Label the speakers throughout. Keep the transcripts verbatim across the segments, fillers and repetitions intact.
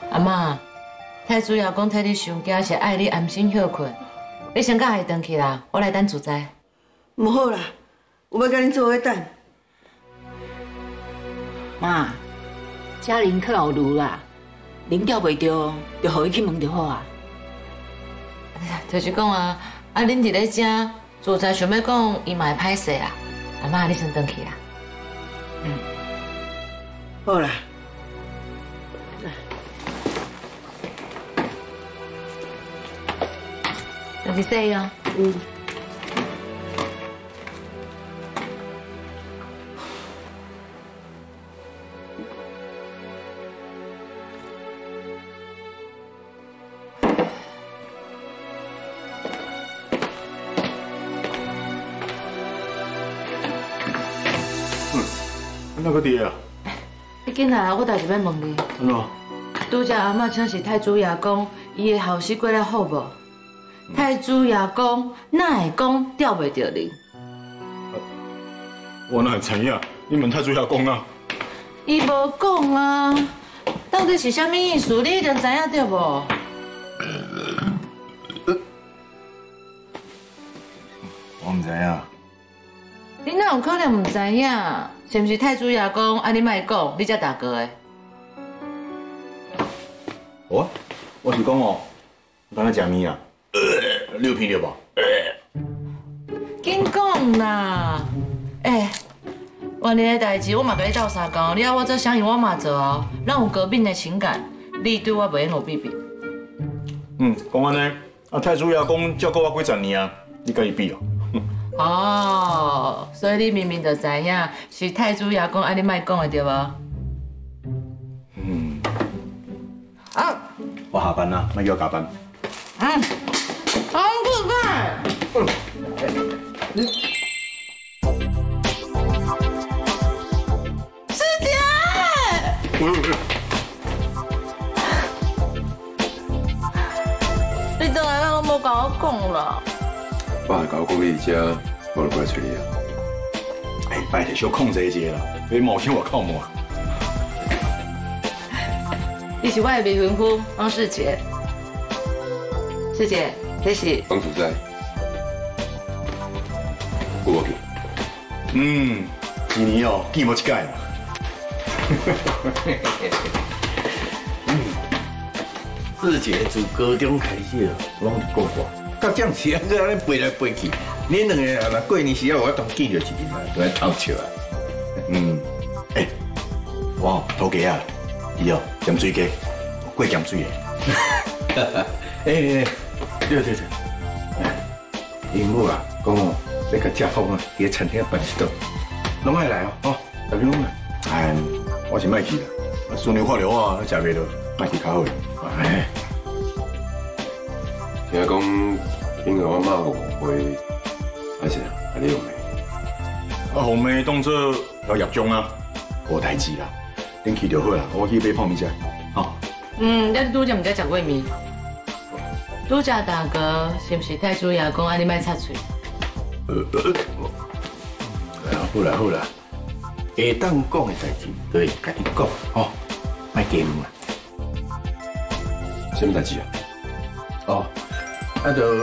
Speaker 1: 阿妈，太主要讲替你想家是爱你安心休困，你先甲伊回去啦，我来等自在。
Speaker 2: 唔好啦，有要甲恁做伙等。
Speaker 3: 妈，嘉玲去老路啦，您钓袂着，就互伊去问就好啊。
Speaker 1: 就是讲啊，啊恁伫咧遮，自在想要讲伊嘛会歹势啦。阿妈，你先回去啦。
Speaker 2: 嗯，好啦。
Speaker 1: 要去洗哦。
Speaker 2: 嗯。
Speaker 4: 嗯，哪个爹啊？
Speaker 1: 你紧来，我代志要问你。
Speaker 4: 安怎？
Speaker 1: 拄则阿嬷请示太祖爷讲，伊的后事过了好无？ 太祖爷讲，哪会讲钓袂着你？
Speaker 4: 我哪会知影？你问太祖爷讲啊？
Speaker 1: 伊无讲啊，到底是啥物意思？你一定知影对无？
Speaker 4: 我唔知影。
Speaker 1: 你哪有可能唔知影？是毋是太祖爷讲，啊你莫讲，你才大哥的？
Speaker 4: 我我是讲哦，刚才食面啊。 你有闻到无？
Speaker 1: 紧讲啦！哎，原来的代志我嘛甲你斗相共，你要我做啥样我嘛做哦。咱有革命的情感，你对我袂用比比。
Speaker 4: 嗯，讲安尼，啊太祖爷讲照顾我几十年啊，你甲伊比哦？
Speaker 1: 哦，所以你明明就知影是太祖爷讲，啊你莫讲的对无？
Speaker 4: 嗯。
Speaker 1: 啊！
Speaker 4: 我下班啦，莫叫我加班。
Speaker 1: 嗯。 好可怕！师姐，你倒来，我无甲我讲啦。
Speaker 5: 爸甲我讲你遮，我就过来找你啊。
Speaker 4: 哎，拜托小控制一下啦，别冒险我靠摸。
Speaker 1: 你是我的未婚夫汪世杰，师姐。 这是
Speaker 5: 方主在，我给。
Speaker 4: 嗯，今年哦，见无一届嘛。
Speaker 6: 嗯，自姐自高中开始，拢是讲话，到这样时啊，在安尼飞来飞去，恁两个啊，若过年时啊，我当见着一面啊，都来偷笑啊。
Speaker 4: 嗯，哎，我头家啊，伊哦咸水鸡，过咸水的。
Speaker 6: 哎。 对对对，因母啊，讲哦，要甲家风啊，伫餐厅办一顿，拢爱来哦，哦，大家拢来。
Speaker 4: 哎，我是卖去啦，啊，孙女看着我食袂落，卖去较好。哎，
Speaker 5: 听讲，因为我妈误会，还是啊，你用没？
Speaker 4: 啊，红梅当做要业种啊，无代志啦，恁去就好啦，我去买泡面食，吼。
Speaker 1: 嗯，咱拄则毋才食过面。 拄则大哥是毋是太主爷讲，啊你莫插嘴？
Speaker 6: 呃呃，好啦好啦，会当讲的代志，都会家己讲，吼，莫加问啊。
Speaker 5: 什么代志啊？
Speaker 6: 哦，啊就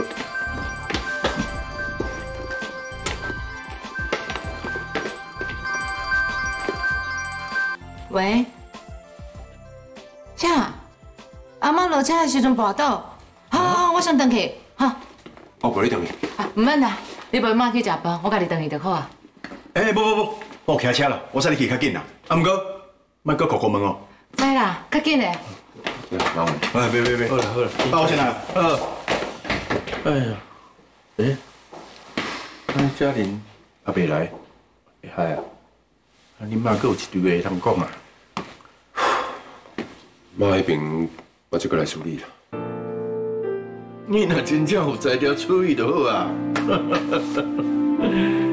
Speaker 1: 喂，cha，阿妈落车的时阵跋倒。 好，好，我先回去，哈。
Speaker 5: 我陪你回去。
Speaker 1: 啊，唔免啦，你陪妈去食饭，我家己回去就好啊。
Speaker 4: 哎，不不不，我开车啦，我使你去较紧啦。啊，唔过，莫搁叩叩门哦。
Speaker 1: 知啦，较紧的。
Speaker 5: 麻烦。
Speaker 4: 哎，别别别，
Speaker 6: 好了好了，
Speaker 4: 爸，我先来。
Speaker 6: 呃，哎呀，哎，那嘉玲还未来，会嗨啊？啊，你妈阁有一堆话通讲啊。
Speaker 5: 妈那边我就过来处理啦。
Speaker 6: 你若真正有才调处理就好啊！